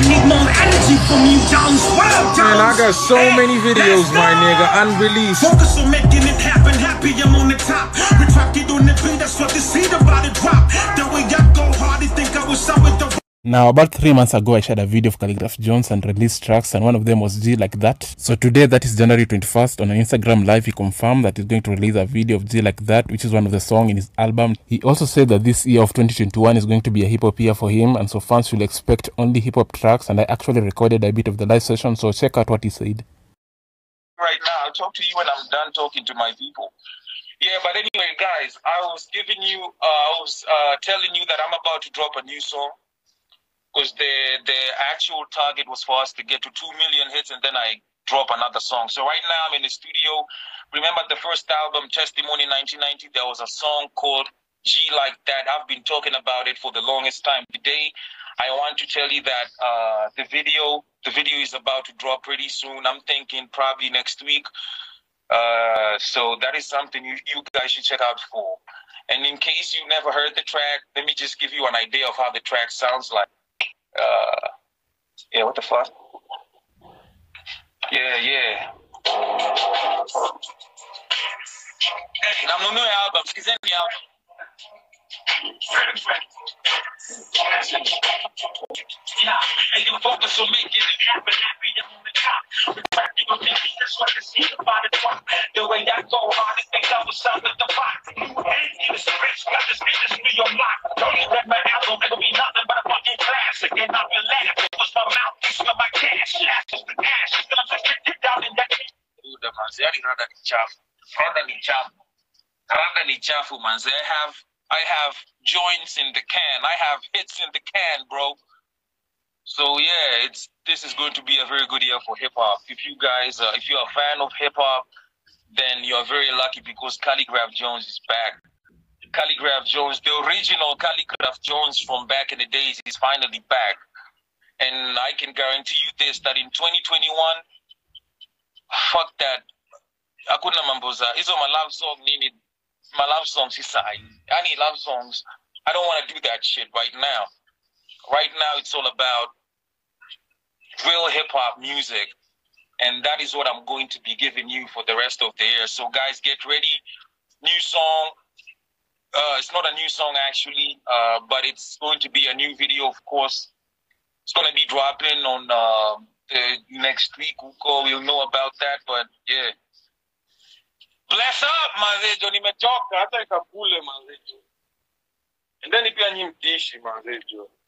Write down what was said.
need more energy from you, Jones. Man, I got so many videos, my nigga, unreleased. Focus on making it happen. Happy I'm on the top. Retracted on the beat. That's what this heat about to drop. The way I go hard, they think I was up with the. Now, about 3 months ago, I shared a video of Khaligraph Jones and released tracks, and one of them was G Like That. So today, that is January 21st, on an Instagram live, he confirmed that he's going to release a video of G Like That, which is one of the songs in his album. He also said that this year of 2021 is going to be a hip-hop year for him, and so fans will expect only hip-hop tracks, and I actually recorded a bit of the live session, so check out what he said. Right now, I'll talk to you when I'm done talking to my people. Yeah, but anyway, guys, I was telling you that I'm about to drop a new song. Because the actual target was for us to get to 2 million hits, and then I drop another song. So right now I'm in the studio. Remember the first album, Testimony 1990, there was a song called G Like That. I've been talking about it for the longest time. Today, I want to tell you that the video is about to drop pretty soon. I'm thinking probably next week. So that is something you guys should check out for. And in case you never heard the track, let me just give you an idea of how the track sounds like. Yeah, what the fuck? Yeah. Hey, I'm on new album. Skizeni album. Yeah, and you focus on making it happen. Happy I'm on the top. That's what I see about it. The way I go hard, they think I was out of the box. You ain't in this rich, got this industry on lock. Don't you let my album, it'll be nothing but a fucking classic. And I'll be laughing. Push my mouth, you smell my cash. Ashes to ashes, then I'm just get down in that. Dude, manze, yani rada ni chafu. Rada ni chafu, manze. I have joints in the can. I have hits in the can, bro. So yeah, this is going to be a very good year for hip hop. If you guys, if you're a fan of hip hop, then you're very lucky because Khaligraph Jones is back. Khaligraph Jones, the original Khaligraph Jones from back in the days, is finally back. And I can guarantee you this, that in 2021, fuck that. Hakuna mamboza. Hizo my love song nini. My love songs, I need love songs. I don't want to do that shit right now. Right now, it's all about real hip-hop music. And that is what I'm going to be giving you for the rest of the year. So, guys, get ready. New song. It's not a new song, actually, but it's going to be a new video, of course. It's going to be dropping on the next week. We'll know about that, but yeah. Bless up, manzejo, nimechoka hata ikakule manzejo. And then pia nyimtishi manzejo.